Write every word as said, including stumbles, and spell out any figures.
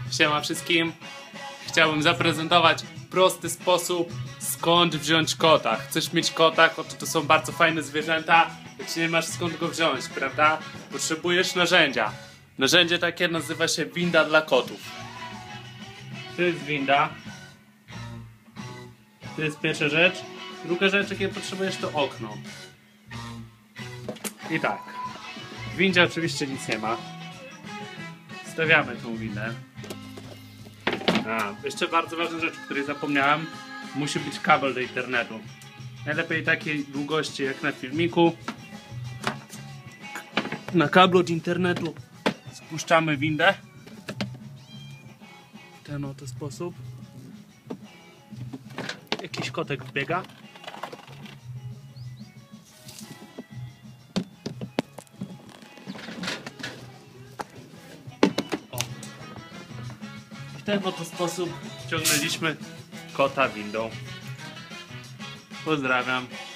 Siema wszystkim. Chciałbym zaprezentować prosty sposób, skąd wziąć kota. Chcesz mieć kota, koty to są bardzo fajne zwierzęta, lecz nie masz skąd go wziąć, prawda? Potrzebujesz narzędzia. Narzędzie takie nazywa się winda dla kotów. To jest winda. To jest pierwsza rzecz. Druga rzecz, jakiej potrzebujesz, to okno. I tak. W windzie oczywiście nic nie ma. Stawiamy tą windę. A, jeszcze bardzo ważna rzecz, o której zapomniałem. Musi być kabel do internetu. Najlepiej takiej długości jak na filmiku. Na kablu od internetu spuszczamy windę. W ten oto sposób. Jakiś kotek wbiega. O. W ten oto sposób ściągnęliśmy kota windą. Pozdrawiam.